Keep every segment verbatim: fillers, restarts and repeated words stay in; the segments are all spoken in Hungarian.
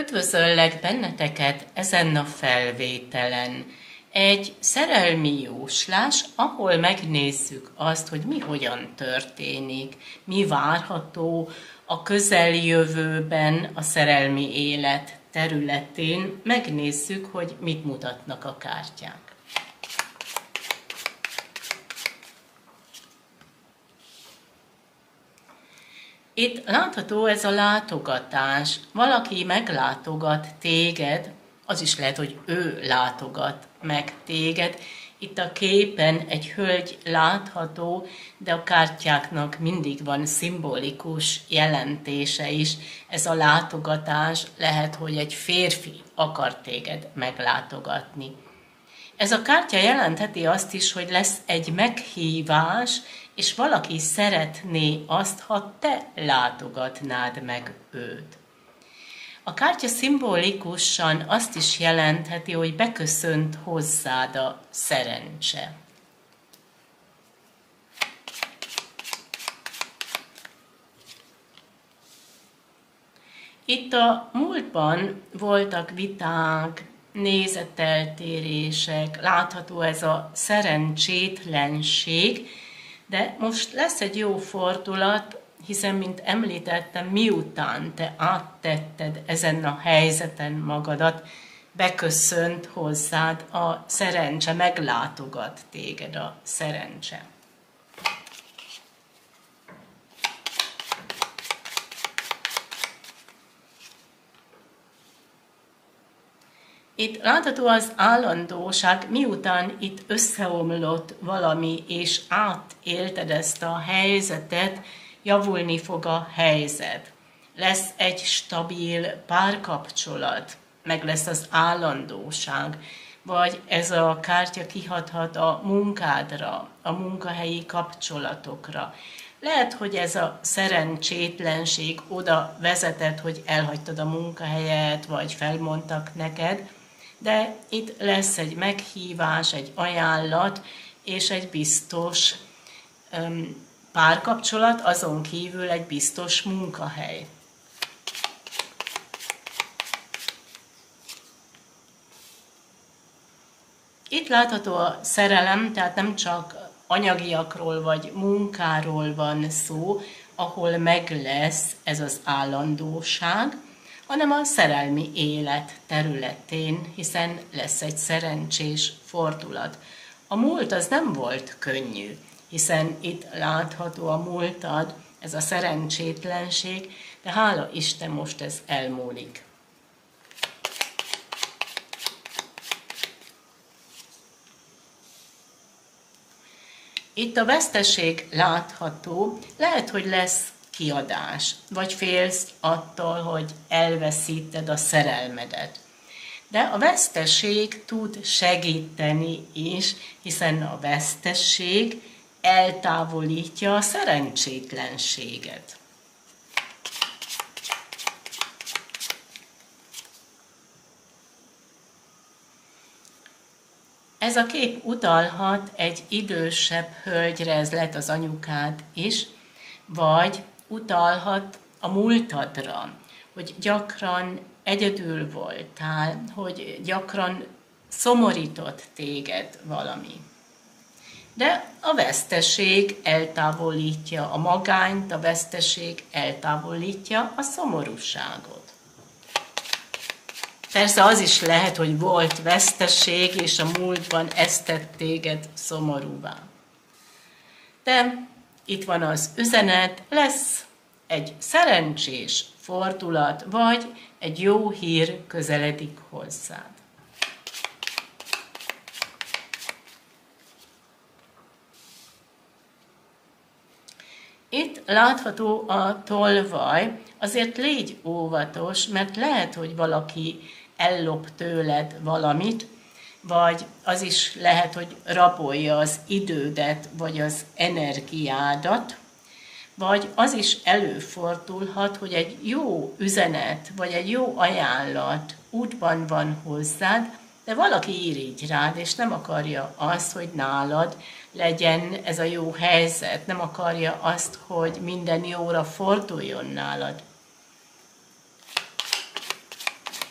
Üdvözöllek benneteket ezen a felvételen. Egy szerelmi jóslás, ahol megnézzük azt, hogy mi hogyan történik, mi várható a közeljövőben a szerelmi élet területén. Megnézzük, hogy mit mutatnak a kártyák. Itt látható ez a látogatás. Valaki meglátogat téged, az is lehet, hogy ő látogat meg téged. Itt a képen egy hölgy látható, de a kártyáknak mindig van szimbolikus jelentése is. Ez a látogatás lehet, hogy egy férfi akar téged meglátogatni. Ez a kártya jelentheti azt is, hogy lesz egy meghívás, és valaki szeretné azt, ha te látogatnád meg őt. A kártya szimbolikusan azt is jelentheti, hogy beköszönt hozzád a szerencse. Itt a múltban voltak viták, nézeteltérések, látható ez a szerencsétlenség, de most lesz egy jó fordulat, hiszen, mint említettem, miután te áttetted ezen a helyzeten magadat, beköszönt hozzád a szerencse, meglátogat téged a szerencse. Itt látható az állandóság, miután itt összeomlott valami, és átélted ezt a helyzetet, javulni fog a helyzet. Lesz egy stabil párkapcsolat, meg lesz az állandóság, vagy ez a kártya kihathat a munkádra, a munkahelyi kapcsolatokra. Lehet, hogy ez a szerencsétlenség oda vezetett, hogy elhagytad a munkahelyet, vagy felmondtak neked, de itt lesz egy meghívás, egy ajánlat, és egy biztos um, párkapcsolat, azon kívül egy biztos munkahely. Itt látható a szerelem, tehát nem csak anyagiakról vagy munkáról van szó, ahol meg lesz ez az állandóság, hanem a szerelmi élet területén, hiszen lesz egy szerencsés fordulat. A múlt az nem volt könnyű, hiszen itt látható a múltad, ez a szerencsétlenség, de hála Isten most ez elmúlik. Itt a veszteség látható, lehet, hogy lesz kiadás, vagy félsz attól, hogy elveszíted a szerelmedet. De a veszteség tud segíteni is, hiszen a veszteség eltávolítja a szerencsétlenséget. Ez a kép utalhat egy idősebb hölgyre, ez lehet az anyukád is, vagy utalhat a múltadra, hogy gyakran egyedül voltál, hogy gyakran szomorított téged valami. De a veszteség eltávolítja a magányt, a veszteség eltávolítja a szomorúságot. Persze az is lehet, hogy volt veszteség, és a múltban ez tett téged szomorúvá. De itt van az üzenet, lesz egy szerencsés fordulat, vagy egy jó hír közeledik hozzád. Itt látható a tolvaj, azért légy óvatos, mert lehet, hogy valaki ellop tőled valamit, vagy az is lehet, hogy rabolja az idődet, vagy az energiádat, vagy az is előfordulhat, hogy egy jó üzenet, vagy egy jó ajánlat útban van hozzád, de valaki irigy rád, és nem akarja azt, hogy nálad legyen ez a jó helyzet, nem akarja azt, hogy minden jóra forduljon nálad.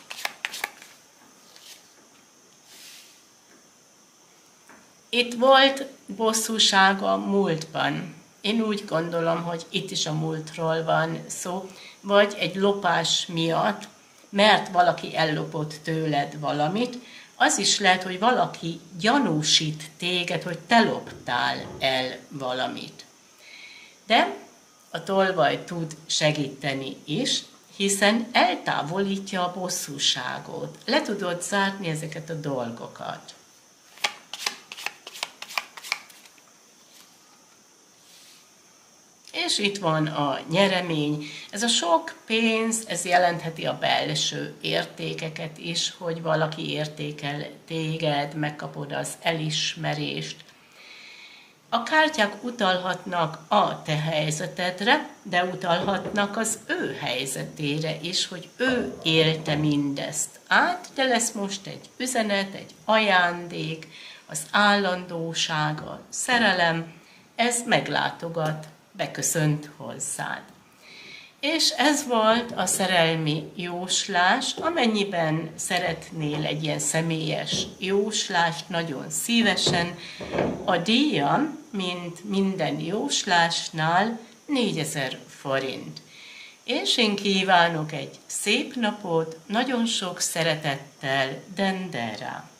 Itt volt bosszúsága a múltban. Én úgy gondolom, hogy itt is a múltról van szó, vagy egy lopás miatt, mert valaki ellopott tőled valamit, az is lehet, hogy valaki gyanúsít téged, hogy te loptál el valamit. De a tolvaj tud segíteni is, hiszen eltávolítja a bosszúságot. Le tudod zárni ezeket a dolgokat. És itt van a nyeremény. Ez a sok pénz, ez jelentheti a belső értékeket is, hogy valaki értékel téged, megkapod az elismerést. A kártyák utalhatnak a te helyzetedre, de utalhatnak az ő helyzetére is, hogy ő élte mindezt át, de lesz most egy üzenet, egy ajándék, az állandóság, a szerelem, ez meglátogat, beköszönt hozzád. És ez volt a szerelmi jóslás, amennyiben szeretnél egy ilyen személyes jóslást, nagyon szívesen. A díjam, mint minden jóslásnál, négyezer forint. És én kívánok egy szép napot, nagyon sok szeretettel, Dendera.